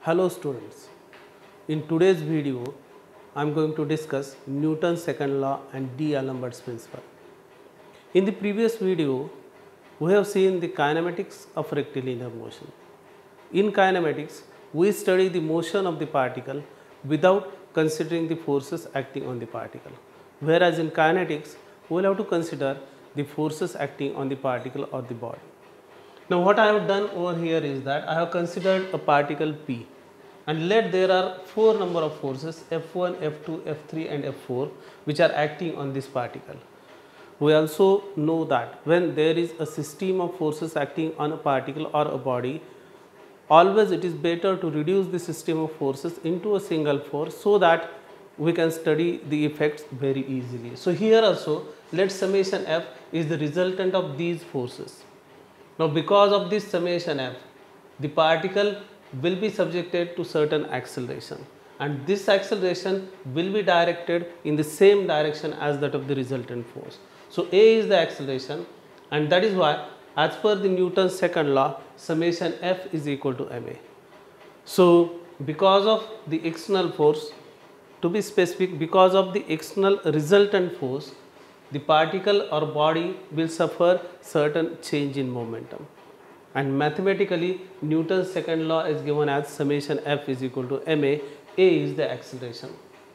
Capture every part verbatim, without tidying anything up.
Hello students, in today's video I am going to discuss Newton's second law and D'Alembert's principle. In the previous video we have seen the kinematics of rectilinear motion. In kinematics we study the motion of the particle without considering the forces acting on the particle, whereas in kinetics we will have to consider the forces acting on the particle or the body. Now what I have done over here is that I have considered a particle P and let there are four number of forces F one, F two, F three and F four which are acting on this particle. We also know that when there is a system of forces acting on a particle or a body, always it is better to reduce the system of forces into a single force so that we can study the effects very easily. So here also let summation F is the resultant of these forces. Now because of this summation F, the particle will be subjected to certain acceleration and this acceleration will be directed in the same direction as that of the resultant force. So A is the acceleration and that is why as per the Newton's second law, summation F is equal to ma. So because of the external force, to be specific, because of the external resultant force, the particle or body will suffer certain change in momentum, and mathematically Newton's second law is given as summation F is equal to ma. A is the acceleration.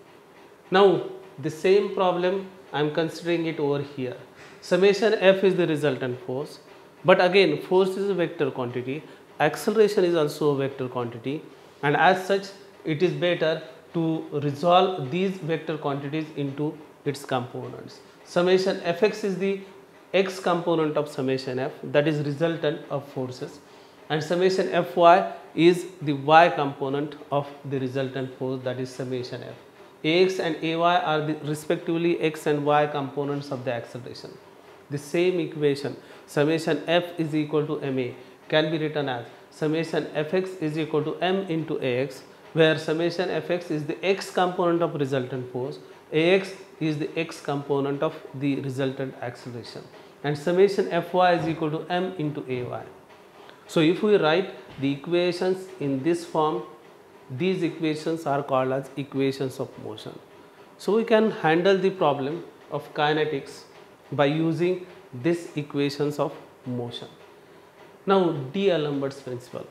Now the same problem I am considering it over here. Summation F is the resultant force, but again force is a vector quantity, acceleration is also a vector quantity, and as such it is better to resolve these vector quantities into its components. Summation Fx is the x component of summation F, that is resultant of forces, and summation Fy is the y component of the resultant force, that is summation F. Ax and Ay are the respectively x and y components of the acceleration. The same equation summation F is equal to ma can be written as summation Fx is equal to m into Ax, where summation Fx is the x component of resultant force, Ax is the x component of the resultant acceleration, and summation Fy is equal to m into Ay. So if we write the equations in this form, these equations are called as equations of motion. So we can handle the problem of kinetics by using these equations of motion. Now D'Alembert's principle.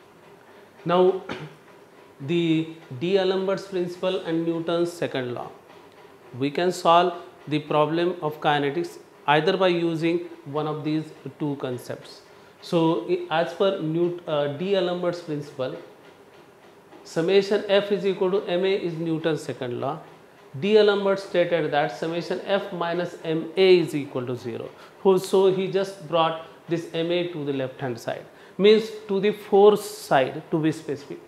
Now the D'Alembert's principle and Newton's second law, we can solve the problem of kinetics either by using one of these two concepts. So as per Newt, uh, D'Alembert's principle, summation F is equal to ma is Newton's second law. D'Alembert stated that summation F minus ma is equal to zero. So he just brought this ma to the left hand side, means to the force side to be specific.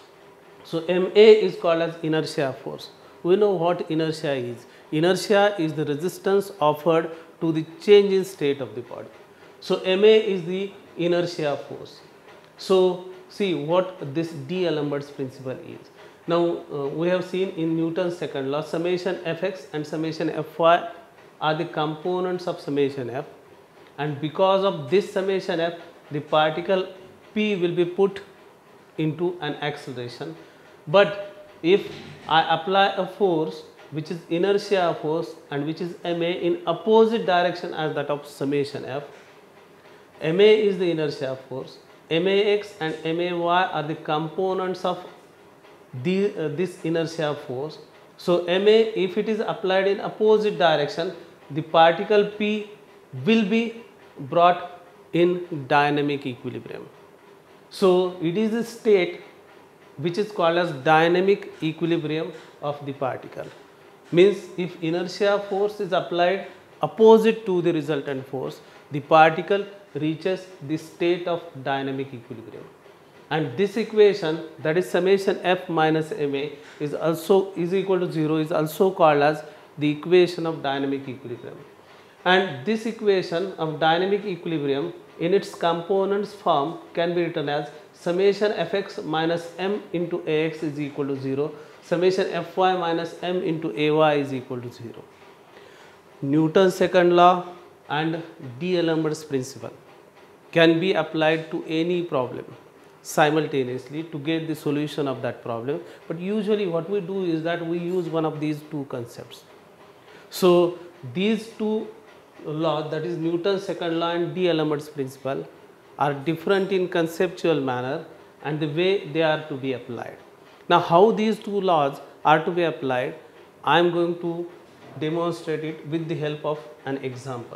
So ma is called as inertia force. We know what inertia is. Inertia is the resistance offered to the change in state of the body. So ma is the inertia force. So see what this D'Alembert's principle is. Now uh, we have seen in Newton's second law, summation Fx and summation Fy are the components of summation F, and because of this summation F, the particle P will be put into an acceleration. But if I apply a force which is inertia force and which is ma in opposite direction as that of summation F, ma is the inertia force, max and may are the components of the, uh, this inertia force. So ma, if it is applied in opposite direction, the particle P will be brought in dynamic equilibrium. So it is a state which is called as dynamic equilibrium of the particle. Means if inertia force is applied opposite to the resultant force, the particle reaches the state of dynamic equilibrium. And this equation, that is summation F minus ma, is also is equal to zero, is also called as the equation of dynamic equilibrium. And this equation of dynamic equilibrium in its components form can be written as summation Fx minus m into Ax is equal to zero, summation Fy minus m into Ay is equal to zero. Newton's second law and D'Alembert's principle can be applied to any problem. simultaneously to get the solution of that problem. But usually what we do is that we use one of these two concepts. So these two laws, that is Newton's second law and D'Alembert's principle, are different in conceptual manner and the way they are to be applied. Now how these two laws are to be applied, I am going to demonstrate it with the help of an example.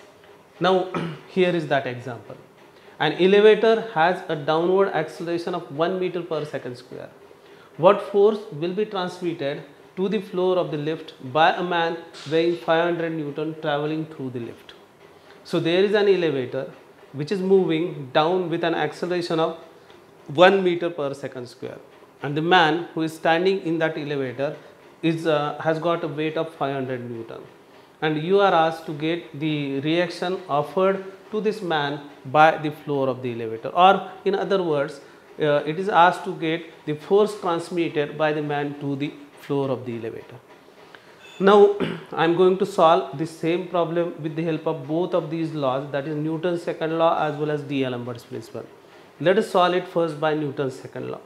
Now here is that example. An elevator has a downward acceleration of one meter per second square. What force will be transmitted to the floor of the lift by a man weighing five hundred newton traveling through the lift? So there is an elevator which is moving down with an acceleration of one meter per second square, and the man who is standing in that elevator is uh, has got a weight of five hundred newton, and you are asked to get the reaction offered to this man by the floor of the elevator, or in other words, uh, it is asked to get the force transmitted by the man to the floor of the elevator. Now I am going to solve the same problem with the help of both of these laws, that is Newton's second law as well as D'Alembert's principle. Let us solve it first by Newton's second law.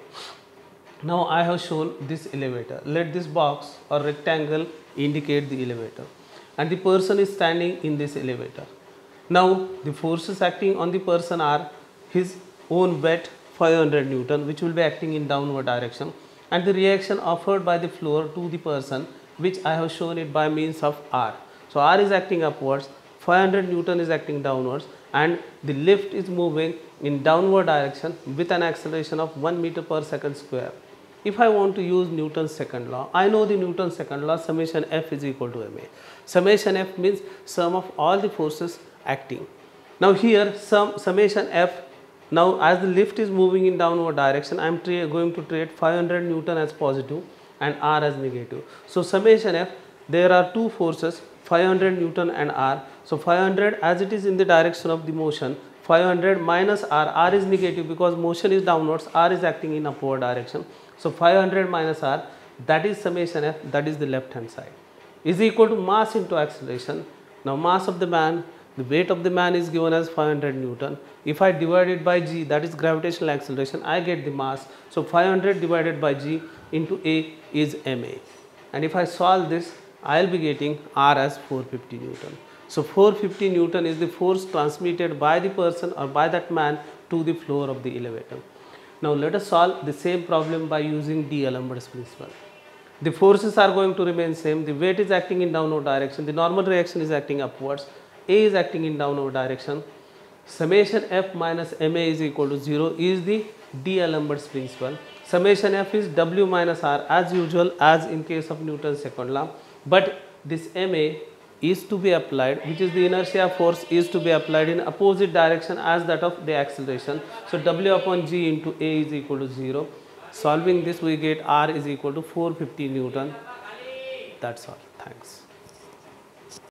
Now I have shown this elevator. Let this box or rectangle indicate the elevator, and the person is standing in this elevator. Now the forces acting on the person are his own weight five hundred newton, which will be acting in downward direction, and the reaction offered by the floor to the person, which I have shown it by means of R. So R is acting upwards, five hundred newton is acting downwards, and the lift is moving in downward direction with an acceleration of one meter per second square. If I want to use Newton's second law, I know the Newton's second law, summation F is equal to ma. Summation F means sum of all the forces acting. Now here sum summation F, now as the lift is moving in downward direction, I am going to treat five hundred newton as positive and R as negative. So summation F, there are two forces, five hundred newton and R. So five hundred, as it is in the direction of the motion, five hundred minus R, R is negative because motion is downwards, R is acting in upward direction. So five hundred minus R, that is summation F, that is the left hand side, is equal to mass into acceleration. Now mass of the man, the weight of the man is given as five hundred newton. If I divide it by G, that is gravitational acceleration, I get the mass. So five hundred divided by G into A is ma. And if I solve this, I will be getting R as four hundred fifty newton. So four hundred fifty newton is the force transmitted by the person or by that man to the floor of the elevator. Now let us solve the same problem by using D'Alembert's principle. The forces are going to remain same. The weight is acting in downward direction. The normal reaction is acting upwards. A is acting in downward direction. Summation F minus ma is equal to zero is the D'Alembert's principle. Summation F is W minus R as usual, as in case of Newton's second law. But this ma is to be applied, which is the inertia force, is to be applied in opposite direction as that of the acceleration. So W upon G into A is equal to zero. Solving this, we get R is equal to four hundred fifty newton. That's all. Thanks.